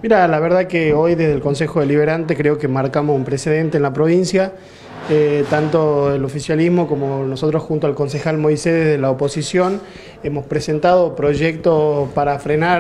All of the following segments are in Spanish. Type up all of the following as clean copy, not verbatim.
Mira, la verdad que hoy desde el Consejo Deliberante creo que marcamos un precedente en la provincia, tanto el oficialismo como nosotros junto al concejal Moisés desde la oposición hemos presentado proyectos para frenar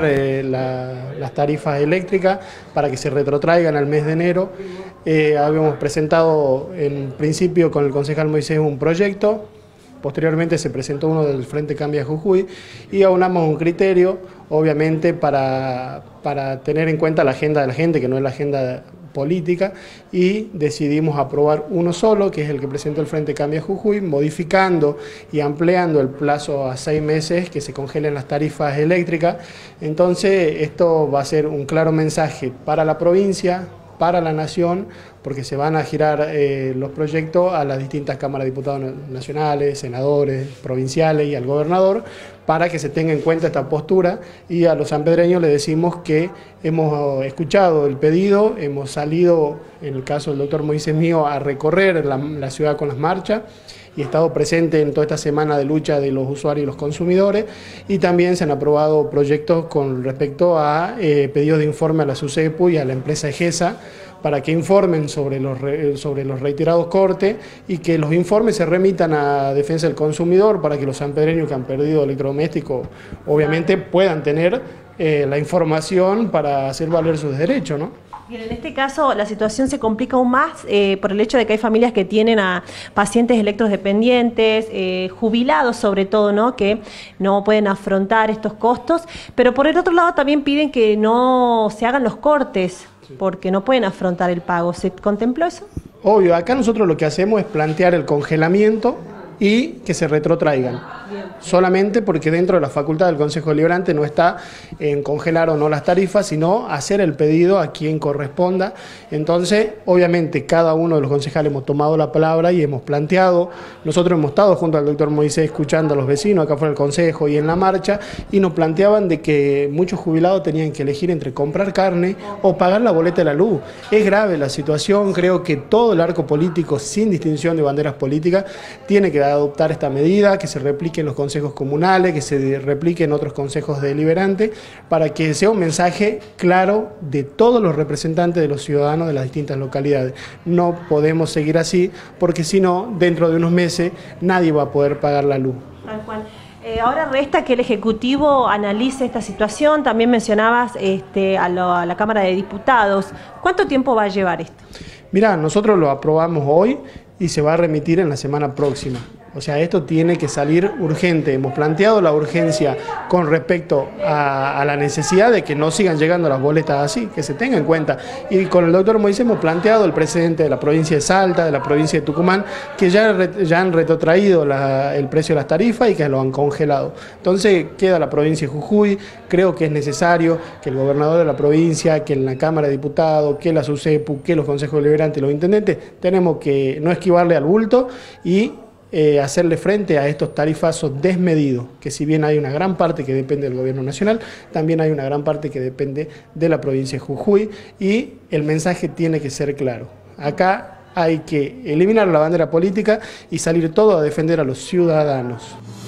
las tarifas eléctricas, para que se retrotraigan al mes de enero. Habíamos presentado en principio con el concejal Moisés un proyecto. Posteriormente se presentó uno del Frente Cambia Jujuy y aunamos un criterio, obviamente, para tener en cuenta la agenda de la gente, que no es la agenda política, y decidimos aprobar uno solo, que es el que presentó el Frente Cambia Jujuy, modificando y ampliando el plazo a 6 meses que se congelen las tarifas eléctricas. Entonces, esto va a ser un claro mensaje para la provincia, para la nación, porque se van a girar los proyectos a las distintas cámaras de diputados nacionales, senadores, provinciales y al gobernador, para que se tenga en cuenta esta postura. Y a los sanpedreños les decimos que hemos escuchado el pedido, hemos salido, en el caso del doctor Moisés mío, a recorrer la ciudad con las marchas, y he estado presente en toda esta semana de lucha de los usuarios y los consumidores, y también se han aprobado proyectos con respecto a pedidos de informe a la SUSEPU y a la empresa EGESA, para que informen sobre los reiterados cortes y que los informes se remitan a Defensa del Consumidor, para que los sanpedreños que han perdido electrodomésticos obviamente puedan tener la información para hacer valer sus derechos, ¿no? Bien, en este caso la situación se complica aún más por el hecho de que hay familias que tienen a pacientes electrodependientes, jubilados sobre todo, ¿no?, que no pueden afrontar estos costos, pero por el otro lado también piden que no se hagan los cortes, porque no pueden afrontar el pago. ¿Se contempló eso? Obvio, acá nosotros lo que hacemos es plantear el congelamiento y que se retrotraigan. Bien. Solamente porque dentro de la facultad del Consejo Deliberante no está en congelar o no las tarifas, sino hacer el pedido a quien corresponda. Entonces, obviamente, cada uno de los concejales hemos tomado la palabra y hemos planteado. Nosotros hemos estado junto al doctor Moisés escuchando a los vecinos acá fuera del Consejo y en la marcha, y nos planteaban de que muchos jubilados tenían que elegir entre comprar carne o pagar la boleta de la luz. Es grave la situación. Creo que todo el arco político, sin distinción de banderas políticas, tiene que adoptar esta medida, que se replique en los consejos comunales, que se replique en otros consejos deliberantes, para que sea un mensaje claro de todos los representantes de los ciudadanos de las distintas localidades. No podemos seguir así, porque si no, dentro de unos meses nadie va a poder pagar la luz. Tal cual. Ahora resta que el Ejecutivo analice esta situación. También mencionabas a la Cámara de Diputados. ¿Cuánto tiempo va a llevar esto? Mirá, nosotros lo aprobamos hoy y se va a remitir en la semana próxima. O sea, esto tiene que salir urgente. Hemos planteado la urgencia con respecto a la necesidad de que no sigan llegando las boletas así, que se tenga en cuenta. Y con el doctor Moisés hemos planteado el precedente de la provincia de Salta, de la provincia de Tucumán, que ya han retrotraído el precio de las tarifas y que lo han congelado. Entonces queda la provincia de Jujuy. Creo que es necesario que el gobernador de la provincia, que en la Cámara de Diputados, que la SUSEPU, que los consejos deliberantes, los intendentes, tenemos que no esquivarle al bulto y hacerle frente a estos tarifazos desmedidos, que si bien hay una gran parte que depende del gobierno nacional, también hay una gran parte que depende de la provincia de Jujuy, y el mensaje tiene que ser claro. Acá hay que eliminar la bandera política y salir todo a defender a los ciudadanos.